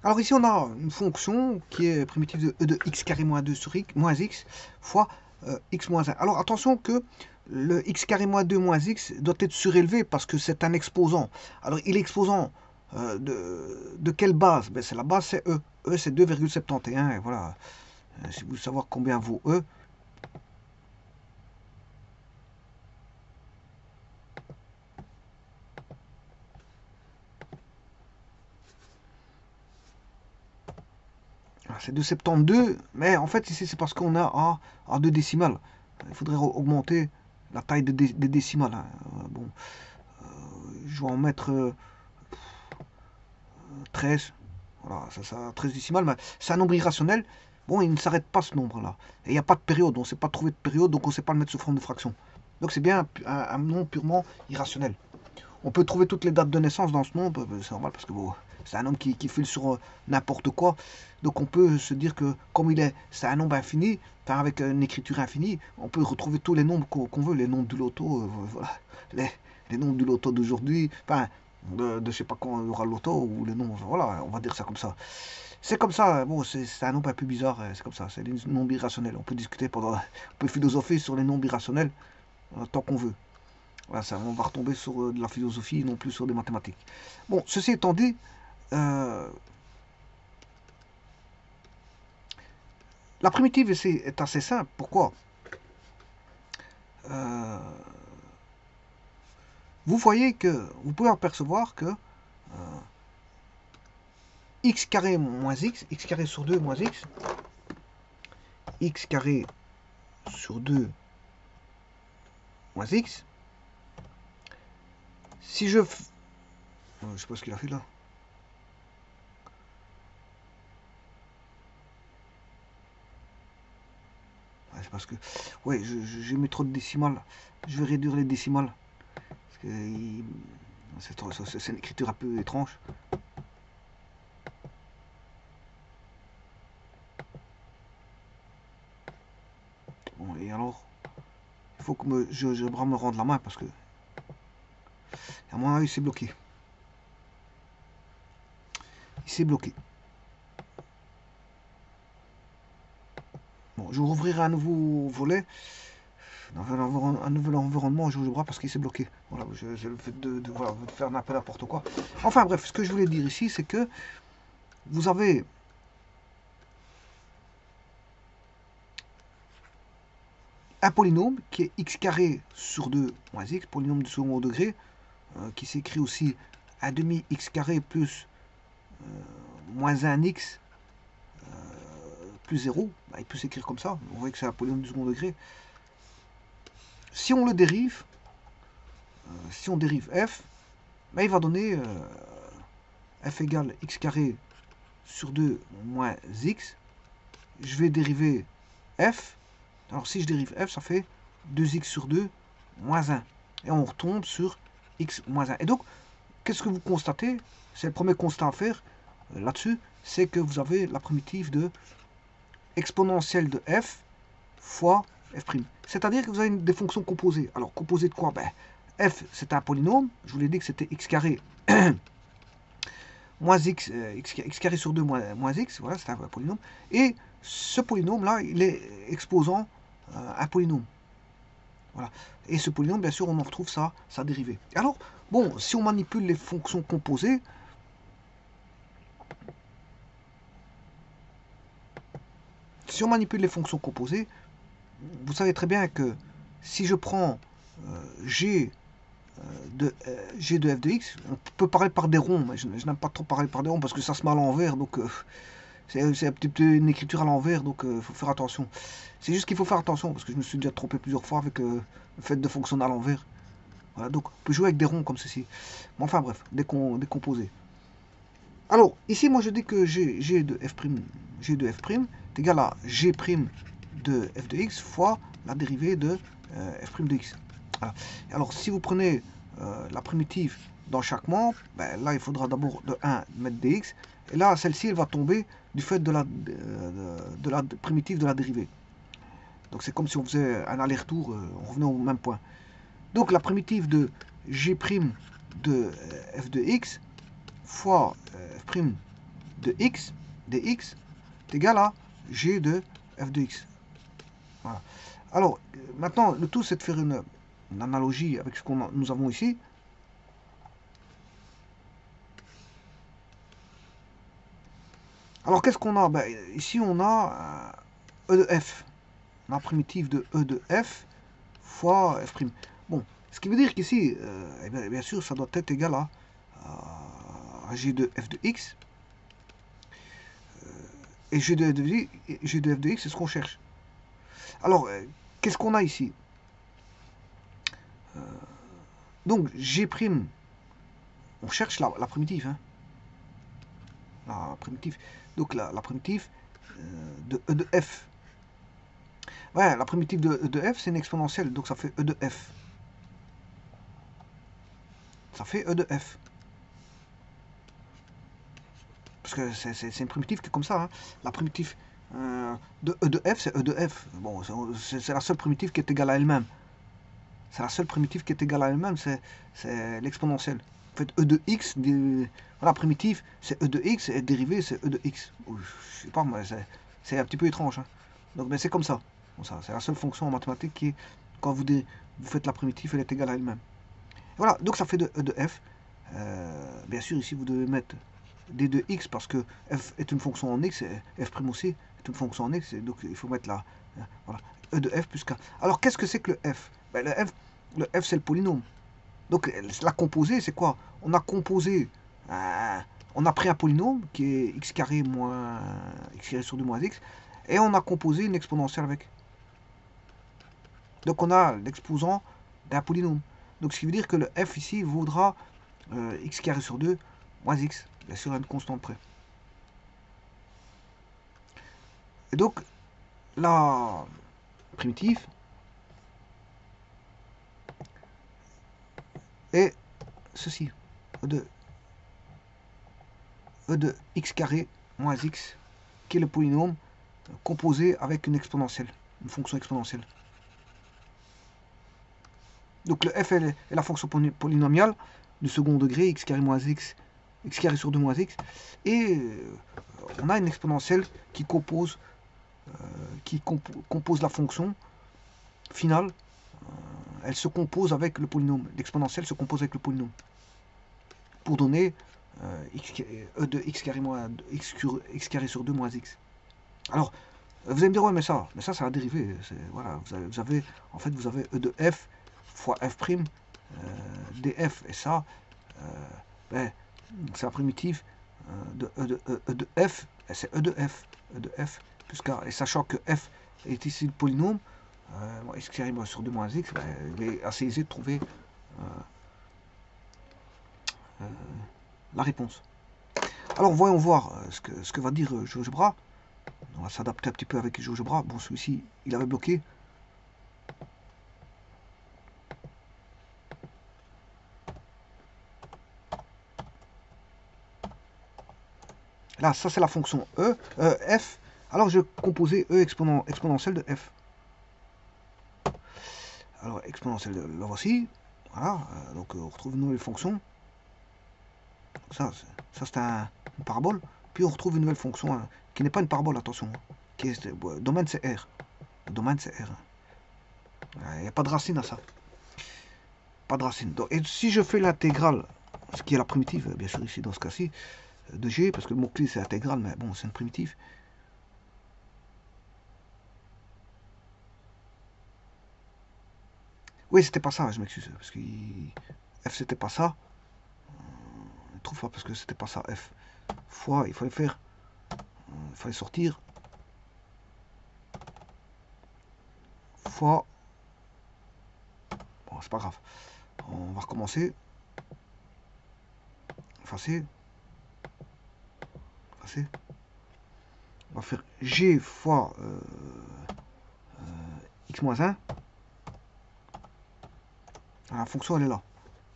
Alors ici, on a une fonction qui est primitive de e de x carré moins 2 sur x, moins x fois x moins 1. Alors attention que le x carré moins 2 moins x doit être surélevé parce que c'est un exposant. Alors il est exposant de quelle base? Ben, c'est la base, c'est e. E, c'est 2,71. Et voilà. Si vous voulez savoir combien vaut e, c'est 2,72. Mais en fait, ici, c'est parce qu'on a à 2 décimales. Il faudrait augmenter la taille des décimales. Hein. Bon, je vais en mettre 13. Voilà, ça 13 décimales, mais c'est un nombre irrationnel. Bon, il ne s'arrête pas ce nombre-là. Et il n'y a pas de période, on ne sait pas trouver de période, donc on ne sait pas le mettre sous forme de fraction. Donc c'est bien un nombre purement irrationnel. On peut trouver toutes les dates de naissance dans ce nombre, c'est normal parce que bon, c'est un nombre qui file sur n'importe quoi. Donc on peut se dire que comme c'est un nombre infini, enfin avec une écriture infinie, on peut retrouver tous les nombres qu'on veut, les nombres du loto, voilà, les nombres du loto d'aujourd'hui, enfin de je sais pas quand il y aura le loto ou les nombres, voilà, on va dire ça comme ça. C'est comme ça, bon, c'est un nombre un peu bizarre, c'est comme ça, c'est des nombres irrationnels. On peut discuter on peut philosopher sur les nombres irrationnels tant qu'on veut. Voilà, ça, on va retomber sur de la philosophie, non plus sur des mathématiques. Bon, ceci étant dit, la primitive est assez simple. Pourquoi? Euh, Vous voyez que vous pouvez apercevoir que x carré moins x carré sur 2 moins x carré sur 2 moins x, si je... Je sais pas ce qu'il a fait là. C'est parce que... Ouais, j'ai mis trop de décimales. Je vais réduire les décimales. Parce que c'est une écriture un peu étrange. Bon, et alors, il faut que je me rende la main parce que, à mon avis, c'est bloqué. Il s'est bloqué. Bon, je rouvrirai un nouveau volet, un nouvel environnement en GeoGebra parce qu'il s'est bloqué. Voilà, j'ai le fait voilà, de faire un peu n'importe quoi. Enfin bref, ce que je voulais dire ici, c'est que vous avez un polynôme qui est x carré sur 2 moins x, polynôme de second degré, qui s'écrit aussi un demi x carré plus moins 1 x plus 0. Bah, il peut s'écrire comme ça. Vous voyez que c'est un polynôme du second degré. Si on le dérive, si on dérive f, bah, il va donner f égale x carré sur 2 moins x. Je vais dériver f. Alors si je dérive f, ça fait 2x sur 2 moins 1. Et on retombe sur x moins 1. Et donc, qu'est-ce que vous constatez? C'est le premier constat à faire là-dessus, c'est que vous avez la primitive de exponentielle de f fois f'. C'est-à-dire que vous avez des fonctions composées. Alors, composées de quoi? Ben, f, c'est un polynôme. Je vous l'ai dit que c'était x carré moins x, x carré sur 2 moins x. Voilà, c'est un polynôme. Et ce polynôme-là, il est exposant un polynôme. Voilà. Et ce polynôme, bien sûr, on en retrouve sa dérivée. Alors, bon, si on manipule les fonctions composées, vous savez très bien que si je prends g de f de x, on peut parler par des ronds, mais je n'aime pas trop parler par des ronds parce que ça se met à l'envers, donc c'est un petit peu une écriture à l'envers, donc il faut faire attention. C'est juste qu'il faut faire attention parce que je me suis déjà trompé plusieurs fois avec le fait de fonctionner à l'envers. Voilà, donc on peut jouer avec des ronds comme ceci. Mais enfin bref, décomposer. Alors, ici, moi je dis que g de f' est égal à g' de f de x fois la dérivée de f' de x. Voilà. Alors, si vous prenez la primitive dans chaque membre, ben, là, il faudra d'abord de 1 mettre dx. Et là, celle-ci, elle va tomber du fait de la primitive de la dérivée. Donc, c'est comme si on faisait un aller-retour, on revenait au même point. Donc, la primitive de g' de f de x fois f' de x dx est égal à g de f de x. Voilà. Alors, maintenant, le tout, c'est de faire une analogie avec ce que nous avons ici. Alors, qu'est-ce qu'on a? Ben, ici, on a E de f. La primitive de E de f fois f'. Bon, ce qui veut dire qu'ici, bien sûr, ça doit être égal à g de f de x. Et g de f de x, c'est ce qu'on cherche. Alors, qu'est-ce qu'on a ici? Donc, g', on cherche la primitive. Hein. La primitive. Donc, la primitive de E de f. Ouais, la primitive de E de f, c'est une exponentielle, donc ça fait E de f. Ça fait E de f. Parce que c'est une primitive qui est comme ça. Hein. La primitive de E de f, c'est E de f. Bon, c'est la seule primitive qui est égale à elle-même. C'est la seule primitive qui est égale à elle-même, c'est l'exponentielle. En fait, E de x, voilà, primitive, c'est E de x, et dérivée, c'est E de x. Je sais pas, moi, c'est un petit peu étrange. Hein. Donc, ben, c'est comme ça. Bon, ça c'est la seule fonction en mathématiques qui est, quand vous faites la primitive, elle est égale à elle-même. Voilà, donc ça fait de E de f. Bien sûr, ici, vous devez mettre d de x parce que f est une fonction en x, et f' aussi est une fonction en x, et donc il faut mettre là, voilà, E de f plus k. Alors, qu'est-ce que c'est que le f? Ben, le f, c'est le polynôme. Donc, la composée, c'est quoi? On a composé, on a pris un polynôme qui est x carré moins x carré sur 2 moins x, et on a composé une exponentielle avec. Donc, on a l'exposant d'un polynôme. Donc, ce qui veut dire que le f ici vaudra x carré sur 2 moins x, bien sûr à une constante près. Et donc, la primitive est ceci, E de x carré moins x, qui est le polynôme composé avec une exponentielle, une fonction exponentielle. Donc le f est la fonction polynomiale du second degré, x carré moins x, x carré sur 2 moins x, et on a une exponentielle qui compose la fonction finale. Elle se compose avec le polynôme. L'exponentielle se compose avec le polynôme. Pour donner E de x carré moins x carré sur 2 moins x. Alors, vous allez me dire, ouais, mais ça c'est la dérivée. Voilà, vous avez E de f fois f', df, et ça, ben, c'est la primitive de E de f, c'est E de f plus k. Et sachant que f est ici le polynôme, x carré sur 2 moins x, ben, il est assez aisé de trouver la réponse. Alors voyons voir ce que va dire GeoGebra. On va s'adapter un petit peu avec GeoGebra. Bon, celui-ci, il avait bloqué. Là, ça c'est la fonction f. Alors je composais e exponentielle de f. Alors exponentielle, la voici. Voilà, donc on retrouve une nouvelle fonction. Ça c'est une parabole. Puis on retrouve une nouvelle fonction qui n'est pas une parabole, attention. Qui est, domaine c'est R. Le domaine c'est R. Il n'y a pas de racine à ça. Pas de racine. Donc, et si je fais l'intégrale, ce qui est la primitive, bien sûr ici dans ce cas-ci, de G, parce que le mot-clé c'est intégrale, mais bon, c'est une primitive. Oui, c'était pas ça, je m'excuse, parce que F c'était pas ça. Trop fort, parce que c'était pas ça, F. Fois, il fallait faire, il fallait sortir. Fois. Bon, c'est pas grave. On va recommencer. Effacer. Effacer. On va faire G fois x moins 1. La fonction, elle est là.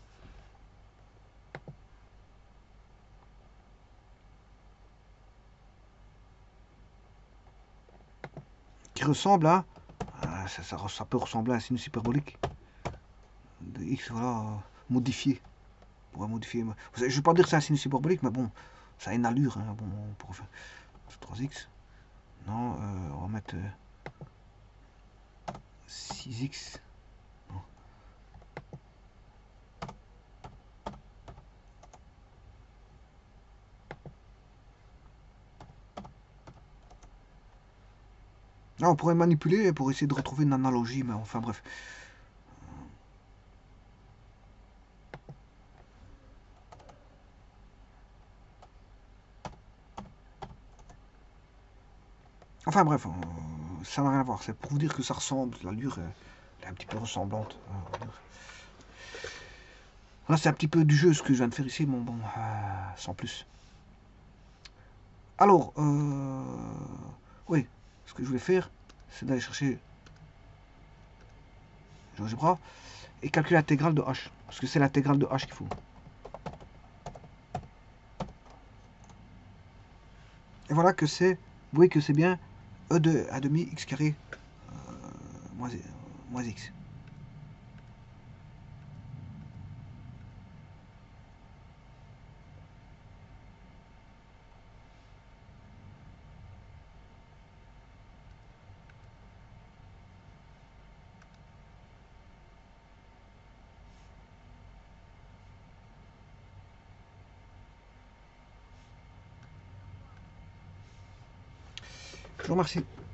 Qui ressemble à... ça peut ressembler à un sinus hyperbolique. De x, voilà, modifié. On va modifier. Je ne vais pas dire que c'est un sinus hyperbolique, mais bon, Ça a une allure, hein. Bon, on pourrait faire 3x. Non, on va mettre 6x. Non. Là, on pourrait manipuler pour essayer de retrouver une analogie, mais enfin bref. Enfin bref, ça n'a rien à voir. C'est pour vous dire que ça ressemble, l'allure est un petit peu ressemblante. Là, c'est un petit peu du jeu ce que je viens de faire ici, bon, sans plus. Alors, oui, ce que je voulais faire, c'est d'aller chercher GeoGebra et calculer l'intégrale de h. Parce que c'est l'intégrale de h qu'il faut. Et voilà que c'est, vous voyez que c'est bien e de a demi x carré moins x. Je vous remercie.